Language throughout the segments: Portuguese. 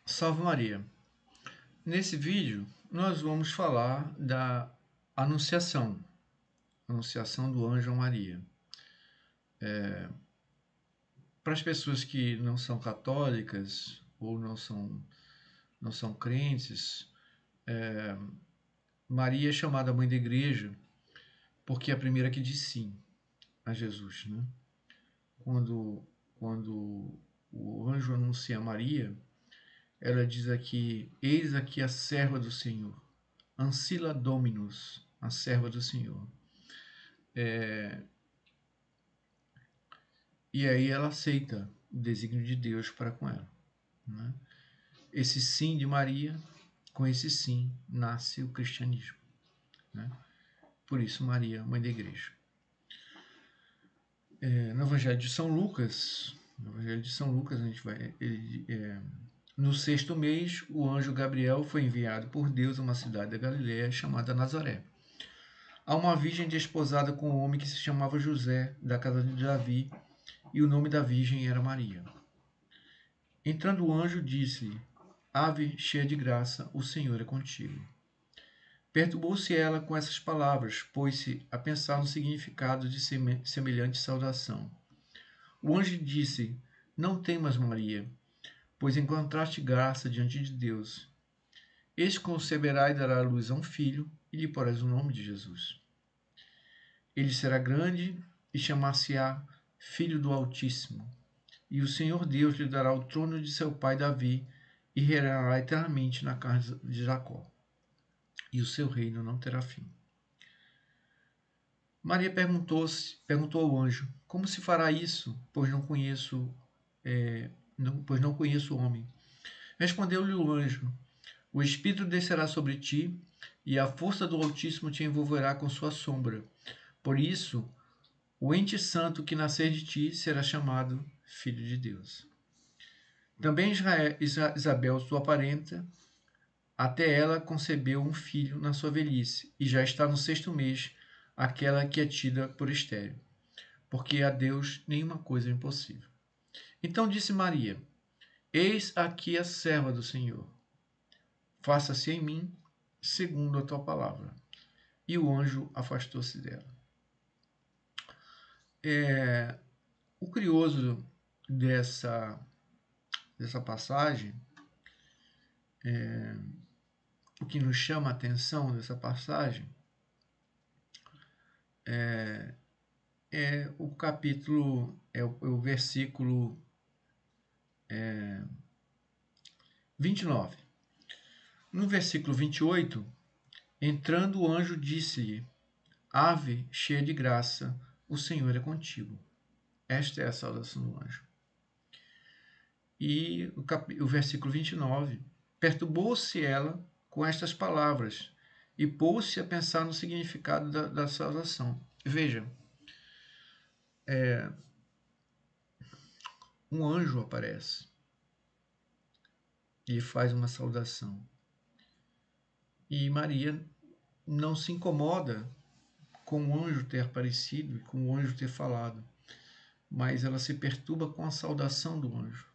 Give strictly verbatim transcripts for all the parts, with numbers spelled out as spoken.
Salve Maria! Nesse vídeo nós vamos falar da Anunciação, Anunciação do Anjo a Maria. É, para as pessoas que não são católicas ou não são, não são crentes, é, Maria é chamada Mãe da Igreja porque é a primeira que diz sim a Jesus. Né? Quando, quando o anjo anuncia a Maria, ela diz aqui: eis aqui a serva do Senhor, Ancilla Dominus, a serva do Senhor. É, e aí ela aceita o desígnio de Deus para com ela. Né? Esse sim de Maria, com esse sim, nasce o cristianismo. Né? Por isso Maria, mãe da igreja. É, no Evangelho de São Lucas, no Evangelho de São Lucas, a gente vai... Ele, é, no sexto mês, o anjo Gabriel foi enviado por Deus a uma cidade da Galiléia chamada Nazaré, a uma virgem desposada com um homem que se chamava José, da casa de Davi, e o nome da virgem era Maria. Entrando o anjo, disse-lhe: Ave, cheia de graça, o Senhor é contigo. Perturbou-se ela com essas palavras, pôs-se a pensar no significado de semelhante saudação. O anjo disse: Não temas, Maria, pois encontraste graça diante de Deus. Eis que conceberá e dará à luz a um filho, e lhe porás o nome de Jesus. Ele será grande e chamar-se-á Filho do Altíssimo. E o Senhor Deus lhe dará o trono de seu pai Davi, e reinará eternamente na casa de Jacó. E o seu reino não terá fim. Maria perguntou, perguntou ao anjo: Como se fará isso, pois não conheço, é, não, pois não conheço o homem? Respondeu-lhe o anjo: O Espírito descerá sobre ti, e a força do Altíssimo te envolverá com sua sombra. Por isso, o ente santo que nascer de ti será chamado Filho de Deus. Também Israel, Isabel, sua parenta, até ela concebeu um filho na sua velhice, e já está no sexto mês, aquela que é tida por estéril, porque a Deus nenhuma coisa é impossível. Então disse Maria: Eis aqui a serva do Senhor. Faça-se em mim segundo a tua palavra. E o anjo afastou-se dela. É, o curioso dessa, dessa passagem, é, o que nos chama a atenção dessa passagem, é, é o capítulo, é o, é o versículo é, vinte e nove. No versículo vinte e oito, entrando o anjo disse-lhe: Ave, cheia de graça, o Senhor é contigo. Esta é a saudação do anjo. E o, cap... o versículo vinte e nove, perturbou-se ela com estas palavras e pôs-se a pensar no significado da, da saudação. Veja, é, um anjo aparece e faz uma saudação. E Maria não se incomoda com o anjo ter aparecido e com o anjo ter falado, mas ela se perturba com a saudação do anjo.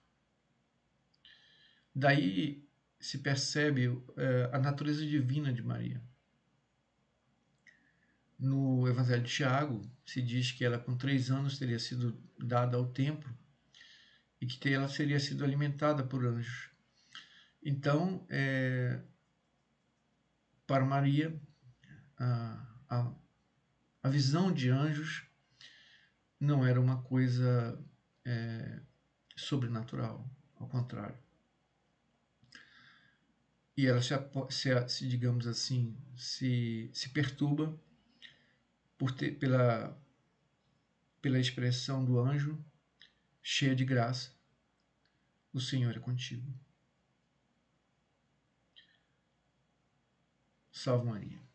Daí se percebe é, a natureza divina de Maria. No Evangelho de Tiago, se diz que ela com três anos teria sido dada ao templo e que ela seria sido alimentada por anjos. Então, é, para Maria, a, a, a visão de anjos não era uma coisa é, sobrenatural, ao contrário. E ela se, se, se digamos assim, se, se perturba por ter, pela, pela expressão do anjo, cheia de graça, o Senhor é contigo. Salve Maria.